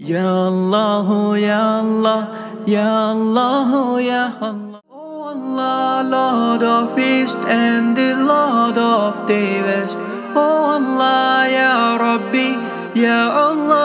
Ya Allah, Ya Allah, Ya Allah, Ya Allah. Oh Allah, Lord of East and the Lord of the West. Oh Allah, Ya Rabbi, Ya Allah.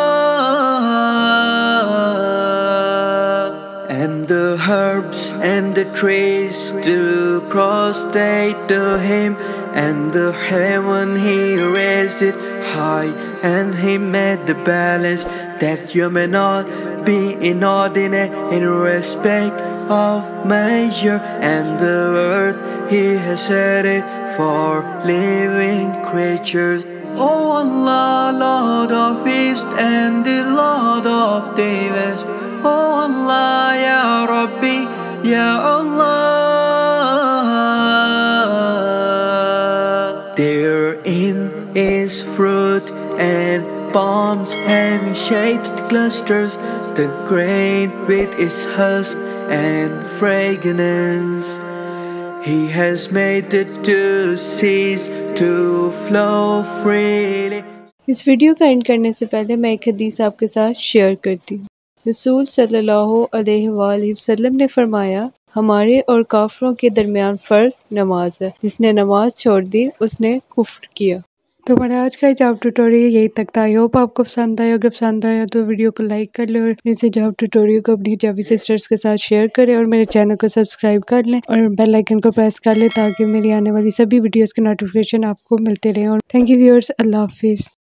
And the herbs and the trees do prostrate to him, and the heaven he raised it high, and he made the balance that you may not be inordinate in respect of measure, and the earth he has set it for living creatures. Oh Allah, Lord of East and the Lord of the West. Oh Allah, Ya Rabbi, Ya Allah. Therein is fruit and palms having shaded clusters, the grain with its husk and fragrance. He has made the two seas to flow freely. इस video का end करने से पहले मैं एक हदीस आपके साथ शेयर करती हूँ। रसूल सल्लल्लाहु अलैहि वसल्लम ने फरमाया, हमारे और काफिरों के दरमियान फ़र्क नमाज है, जिसने नमाज छोड़ दी उसने कुफ्र किया। तो हमारा आज का हिजाब ट्यूटोरियल यही तक था। आई होप आपको पसंद आया। अगर पसंद आया तो वीडियो को लाइक कर लें और इस हिजाब ट्यूटोरियल को अपनी हिजाबी सिस्टर्स के साथ शेयर करें और मेरे चैनल को सब्सक्राइब कर लें और बेल आइकन को प्रेस कर लें ताकि मेरी आने वाली सभी वीडियोस के नोटिफिकेशन आपको मिलते रहें। और थैंक यू व्यूअर्स, अल्लाह हाफिज़।